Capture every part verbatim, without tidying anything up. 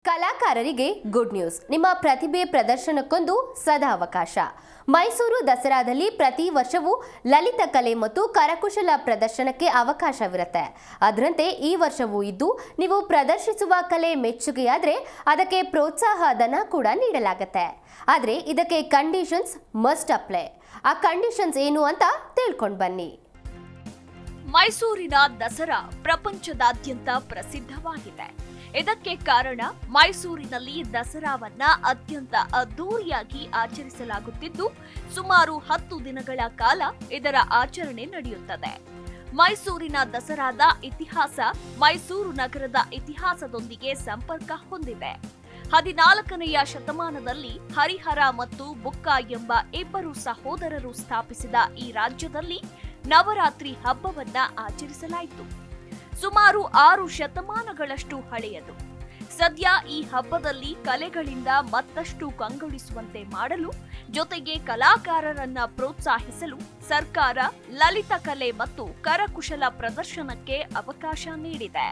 ಕಲಾಕಾರರಿಗೆ good news. ನಿಮ್ಮ ಪ್ರತಿಭೆ ಪ್ರದರ್ಶನಕ್ಕೊಂದು ಸದಾ ಅವಕಾಶ. ಮೈಸೂರು ದಸರಾದಲ್ಲಿ ಪ್ರತಿ ವರ್ಷವೂ ಲಲಿತ ಕಲೆ ಮತ್ತು ಕರಕುಶಲ ಪ್ರದರ್ಶನಕ್ಕೆ ಅವಕಾಶವಿರುತ್ತೆ. ಅದರಂತೆ ಈ ವರ್ಷವೂ ಇದ್ದು ನೀವು ಪ್ರದರ್ಶಿಸುವ ಕಲೆ ಮೆಚ್ಚುಗೆಯಾದರೆ ಅದಕ್ಕೆ ಪ್ರೋತ್ಸಾಹ ಧನ ಕೂಡ ನೀಡಲಾಗುತ್ತೆ. ಆದರೆ ಇದಕ್ಕೆ ಕಂಡೀಷನ್ಸ್ ಮಸ್ಟ್ ಅಪ್ಲೈ. ಆ ಕಂಡೀಷನ್ಸ್ ಏನು ಅಂತ ತಿಳ್ಕೊಂಡು ಬನ್ನಿ. ಮೈಸೂರಿನ ದಸರಾ ಪ್ರಪಂಚದಾದ್ಯಂತ ಪ್ರಸಿದ್ಧವಾಗಿದೆ. ಇದಕ್ಕೆ ಕಾರಣ ಮೈಸೂರಿನಲ್ಲಿ ದಸರಾವನ್ನ ಅತ್ಯಂತ ಅದ್ದೂರಿಯಾಗಿ ಆಚರಿಸಲಾಗುತ್ತಿದ್ದು ಸುಮಾರು ಹತ್ತು ದಿನಗಳ ಕಾಲ ಇದರ ಆಚರಣೆ ನಡೆಯುತ್ತದೆ. ಮೈಸೂರಿನ ದಸರಾದ ಇತಿಹಾಸ ಮೈಸೂರು ನಗರದ ಇತಿಹಾಸದೊಂದಿಗೆ ಸಂಪರ್ಕ ಹೊಂದಿದೆ. ಹದಿನಾಲ್ಕನೆಯ ಶತಮಾನದಲ್ಲಿ ಹರಿಹರ ಮತ್ತು ಬುಕ್ಕ ಎಂಬ ಇಬ್ಬರು ಸಹೋದರರು ಸ್ಥಾಪಿಸಿದ ಈ ರಾಜ್ಯದಲ್ಲಿ ನವರಾತ್ರಿ ಹಬ್ಬವನ್ನ ಆಚರಿಸಲಾಯಿತು. ಸುಮಾರು ಆರು ಶತಮಾನಗಳಷ್ಟು ಹಳೆಯದು. ಸದ್ಯ ಈ ಹಬ್ಬದಲ್ಲಿ ಕಲೆಗಳಿಂದ ಮತ್ತಷ್ಟು ಕಂಗೊಳಿಸುವಂತೆ ಮಾಡಲು ಜೊತೆಗೆ ಕಲಾಕಾರರನ್ನ ಪ್ರೋತ್ಸಾಹಿಸಲು ಸರ್ಕಾರ ಲಲಿತ ಕಲೆ ಮತ್ತು ಕರಕುಶಲ ಪ್ರದರ್ಶನಕ್ಕೆ ಅವಕಾಶ ನೀಡಿದೆ.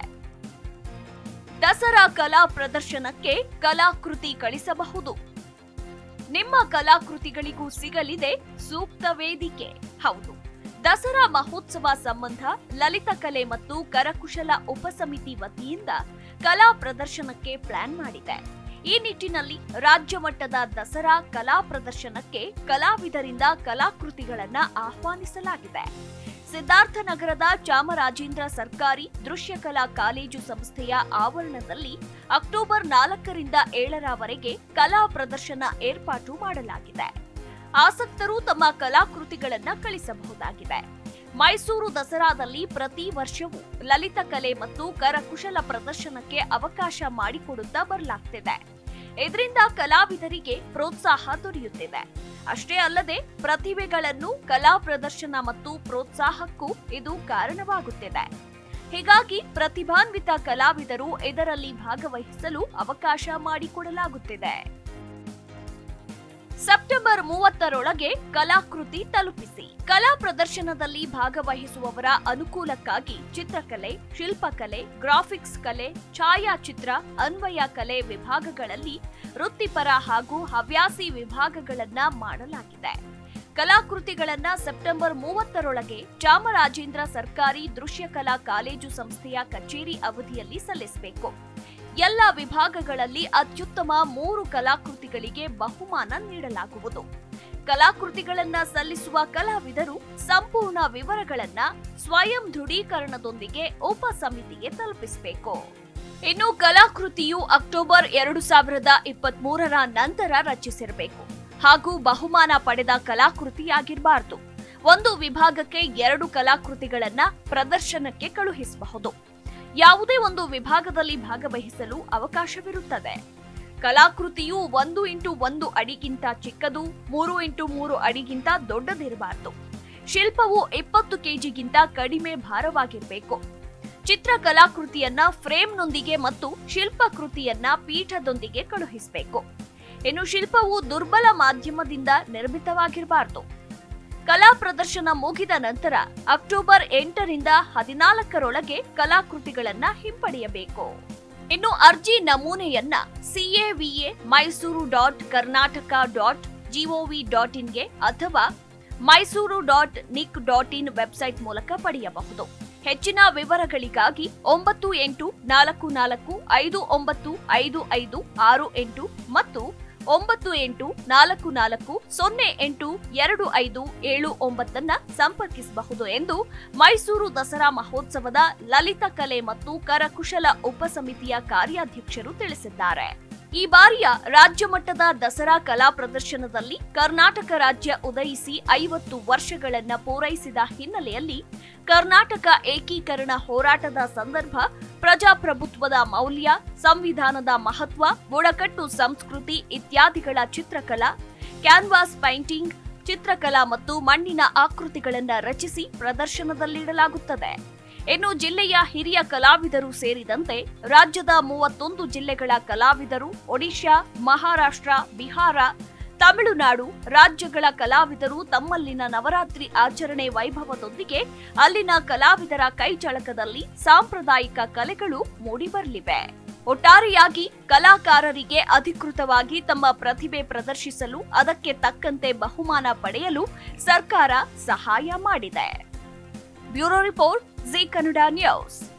ದಸರಾ ಕಲಾ ಪ್ರದರ್ಶನಕ್ಕೆ ಕಲಾಕೃತಿ ಕಳಿಸಬಹುದು. ನಿಮ್ಮ ಕಲಾಕೃತಿಗಳಿಗೂ ಸಿಗಲಿದೆ ಸೂಕ್ತ ವೇದಿಕೆ. ಹೌದು, ದಸರಾ ಮಹೋತ್ಸವ ಸಂಬಂಧ ಲಲಿತ ಕಲೆ ಮತ್ತು ಕರಕುಶಲ ಉಪಸಮಿತಿ ವತಿಯಿಂದ ಕಲಾ ಪ್ರದರ್ಶನಕ್ಕೆ ಪ್ಲಾನ್ ಮಾಡಿದೆ. ಈ ನಿಟ್ಟಿನಲ್ಲಿ ರಾಜ್ಯ ಮಟ್ಟದ ದಸರಾ ಕಲಾ ಪ್ರದರ್ಶನಕ್ಕೆ ಕಲಾವಿದರಿಂದ ಕಲಾಕೃತಿಗಳನ್ನು ಆಹ್ವಾನಿಸಲಾಗಿದೆ. ಸಿದ್ಧಾರ್ಥನಗರದ ಚಾಮರಾಜೇಂದ್ರ ಸರ್ಕಾರಿ ದೃಶ್ಯಕಲಾ ಕಾಲೇಜು ಸಂಸ್ಥೆಯ ಆವರಣದಲ್ಲಿ ಅಕ್ಟೋಬರ್ ನಾಲ್ಕರಿಂದ ಏಳರವರೆಗೆ ಕಲಾ ಪ್ರದರ್ಶನ ಏರ್ಪಾಟು ಮಾಡಲಾಗಿದೆ. ಆಸಕ್ತರು ತಮ್ಮ ಕಲಾಕೃತಿಗಳನ್ನ ಕಳಿಸಬಹುದಾಗಿದೆ. ಮೈಸೂರು ದಸರಾದಲ್ಲಿ ಪ್ರತಿ ವರ್ಷವೂ ಲಲಿತ ಕಲೆ ಮತ್ತು ಕರಕುಶಲ ಪ್ರದರ್ಶನಕ್ಕೆ ಅವಕಾಶ ಮಾಡಿಕೊಡುತ್ತಾ ಬರಲಾಗ್ತಿದೆ. ಇದರಿಂದ ಕಲಾವಿದರಿಗೆ ಪ್ರೋತ್ಸಾಹ ದೊರೆಯುತ್ತಿದೆ. ಅಷ್ಟೇ ಅಲ್ಲದೆ ಪ್ರತಿಭೆಗಳನ್ನು ಕಲಾ ಪ್ರದರ್ಶನ ಮತ್ತು ಪ್ರೋತ್ಸಾಹಕ್ಕೂ ಇದು ಕಾರಣವಾಗುತ್ತಿದೆ. ಹೀಗಾಗಿ ಪ್ರತಿಭಾನ್ವಿತ ಕಲಾವಿದರು ಇದರಲ್ಲಿ ಭಾಗವಹಿಸಲು ಅವಕಾಶ ಮಾಡಿಕೊಡಲಾಗುತ್ತಿದೆ. ಸೆಪ್ಟೆಂಬರ್ ಮೂವತ್ತರೊಳಗೆ ಕಲಾಕೃತಿ ತಲುಪಿಸಿ. ಕಲಾ ಪ್ರದರ್ಶನದಲ್ಲಿ ಭಾಗವಹಿಸುವವರ ಅನುಕೂಲಕ್ಕಾಗಿ ಚಿತ್ರಕಲೆ, ಶಿಲ್ಪಕಲೆ, ಗ್ರಾಫಿಕ್ಸ್ ಕಲೆ, ಛಾಯಾಚಿತ್ರ, ಅನ್ವಯ ಕಲೆ ವಿಭಾಗಗಳಲ್ಲಿ ವೃತ್ತಿಪರ ಹಾಗೂ ಹವ್ಯಾಸಿ ವಿಭಾಗಗಳನ್ನ ಮಾಡಲಾಗಿದೆ. ಕಲಾಕೃತಿಗಳನ್ನ ಸೆಪ್ಟೆಂಬರ್ ಮೂವತ್ತರೊಳಗೆ ಚಾಮರಾಜೇಂದ್ರ ಸರ್ಕಾರಿ ದೃಶ್ಯಕಲಾ ಕಾಲೇಜು ಸಂಸ್ಥೆಯ ಕಚೇರಿ ಅವಧಿಯಲ್ಲಿ ಸಲ್ಲಿಸಬೇಕು. ಎಲ್ಲ ವಿಭಾಗಗಳಲ್ಲಿ ಅತ್ಯುತ್ತಮ ಮೂರು ಕಲಾಕೃತಿಗಳಿಗೆ ಬಹುಮಾನ ನೀಡಲಾಗುವುದು. ಕಲಾಕೃತಿಗಳನ್ನ ಸಲ್ಲಿಸುವ ಕಲಾವಿದರು ಸಂಪೂರ್ಣ ವಿವರಗಳನ್ನ ಸ್ವಯಂ ದೃಢೀಕರಣದೊಂದಿಗೆ ಉಪ ಸಮಿತಿಗೆ ತಲುಪಿಸಬೇಕು. ಇನ್ನು ಕಲಾಕೃತಿಯು ಅಕ್ಟೋಬರ್ ಎರಡು ಸಾವಿರದ ಇಪ್ಪತ್ತ್ ಮೂರರ ನಂತರ ರಚಿಸಿರಬೇಕು ಹಾಗೂ ಬಹುಮಾನ ಪಡೆದ ಕಲಾಕೃತಿಯಾಗಿರಬಾರದು. ಒಂದು ವಿಭಾಗಕ್ಕೆ ಎರಡು ಕಲಾಕೃತಿಗಳನ್ನ ಪ್ರದರ್ಶನಕ್ಕೆ ಕಳುಹಿಸಬಹುದು. ಯಾವುದೇ ಒಂದು ವಿಭಾಗದಲ್ಲಿ ಭಾಗವಹಿಸಲು ಅವಕಾಶವಿರುತ್ತದೆ. ಕಲಾಕೃತಿಯು ಒಂದು ಇಂಟು ಒಂದು ಅಡಿಗಿಂತ ಚಿಕ್ಕದು, ಮೂರು ಇಂಟು ಮೂರು ಅಡಿಗಿಂತ ದೊಡ್ಡದಿರಬಾರದು. ಶಿಲ್ಪವು ಇಪ್ಪತ್ತು ಕೆಜಿಗಿಂತ ಕಡಿಮೆ ಭಾರವಾಗಿರಬೇಕು. ಚಿತ್ರಕಲಾಕೃತಿಯನ್ನ ಫ್ರೇಮ್ನೊಂದಿಗೆ ಮತ್ತು ಶಿಲ್ಪಕೃತಿಯನ್ನ ಪೀಠದೊಂದಿಗೆ ಕಳುಹಿಸಬೇಕು. ಇನ್ನು ಶಿಲ್ಪವು ದುರ್ಬಲ ಮಾಧ್ಯಮದಿಂದ ನಿರ್ಮಿತವಾಗಿರಬಾರದು. ಕಲಾ ಪ್ರದರ್ಶನ ಮುಗಿದ ನಂತರ ಅಕ್ಟೋಬರ್ ಎಂಟರಿಂದ ಹದಿನಾಲ್ಕರೊಳಗೆ ಕಲಾಕೃತಿಗಳನ್ನ ಹಿಂಪಡೆಯಬೇಕು. ಇನ್ನು ಅರ್ಜಿ ನಮೂನೆಯನ್ನ CAVA Mysuru dot Karnataka dot GOV dot ಇನ್ಗೆ ಅಥವಾ Mysuru dot nic dot in website ಮೂಲಕ ಪಡೆಯಬಹುದು. ಹೆಚ್ಚಿನ ವಿವರಗಳಿಗಾಗಿ ಒಂಬತ್ತು ಎಂಟು ನಾಲ್ಕು ನಾಲ್ಕು ಐದು ಒಂಬತ್ತು ಐದು ಐದು ಆರು ಎಂಟು ಮತ್ತು ಒಂಬತ್ತು ಎಂಟು ನಾಲ್ಕು ನಾಲ್ಕು ಸೊನ್ನೆ ಎಂಟು ಎರಡು ಐದು ಏಳು ಒಂಬತ್ತನ್ನ ಸಂಪರ್ಕಿಸಬಹುದು ಎಂದು ಮೈಸೂರು ದಸರಾ ಮಹೋತ್ಸವದ ಲಲಿತ ಕಲೆ ಮತ್ತು ಕರಕುಶಲ ಉಪಸಮಿತಿಯ ಕಾರ್ಯಾಧ್ಯಕ್ಷರು ತಿಳಿಸಿದ್ದಾರೆ. ಈ ಬಾರಿಯ ರಾಜ್ಯ ಮಟ್ಟದ ದಸರಾ ಕಲಾ ಪ್ರದರ್ಶನದಲ್ಲಿ ಕರ್ನಾಟಕ ರಾಜ್ಯ ಉದಯಿಸಿ ಐವತ್ತು ವರ್ಷಗಳನ್ನ ಪೂರೈಸಿದ ಹಿನ್ನೆಲೆಯಲ್ಲಿ ಕರ್ನಾಟಕ ಏಕೀಕರಣ ಹೋರಾಟದ ಸಂದರ್ಭ ಪ್ರಜಾಪ್ರಭುತ್ವದ ಮೌಲ್ಯ, ಸಂವಿಧಾನದ ಮಹತ್ವ, ಬುಡಕಟ್ಟು ಸಂಸ್ಕೃತಿ ಇತ್ಯಾದಿಗಳ ಚಿತ್ರಕಲಾ, ಕ್ಯಾನ್ವಾಸ್ ಪೈಂಟಿಂಗ್, ಚಿತ್ರಕಲಾ ಮತ್ತು ಮಣ್ಣಿನ ಆಕೃತಿಗಳನ್ನ ರಚಿಸಿ ಪ್ರದರ್ಶನದಲ್ಲಿಡಲಾಗುತ್ತದೆ. ಇನ್ನು ಜಿಲ್ಲೆಯ ಹಿರಿಯ ಕಲಾವಿದರು ಸೇರಿದಂತೆ ರಾಜ್ಯದ ಮೂವತ್ತೊಂದು ಜಿಲ್ಲೆಗಳ ಕಲಾವಿದರು, ಒಡಿಶಾ, ಮಹಾರಾಷ್ಟ್ರ, ಬಿಹಾರ, ತಮಿಳುನಾಡು ರಾಜ್ಯಗಳ ಕಲಾವಿದರು ತಮ್ಮಲ್ಲಿನ ನವರಾತ್ರಿ ಆಚರಣೆ ವೈಭವದೊಂದಿಗೆ ಅಲ್ಲಿನ ಕಲಾವಿದರ ಕೈಚಳಕದಲ್ಲಿ ಸಾಂಪ್ರದಾಯಿಕ ಕಲೆಗಳು ಮೂಡಿಬರಲಿವೆ. ಒಟ್ಟಾರೆಯಾಗಿ ಕಲಾಕಾರರಿಗೆ ಅಧಿಕೃತವಾಗಿ ತಮ್ಮ ಪ್ರತಿಭೆ ಪ್ರದರ್ಶಿಸಲು ಅದಕ್ಕೆ ತಕ್ಕಂತೆ ಬಹುಮಾನ ಪಡೆಯಲು ಸರ್ಕಾರ ಸಹಾಯ ಮಾಡಿದೆ. Bureau report, Zee Kannada news.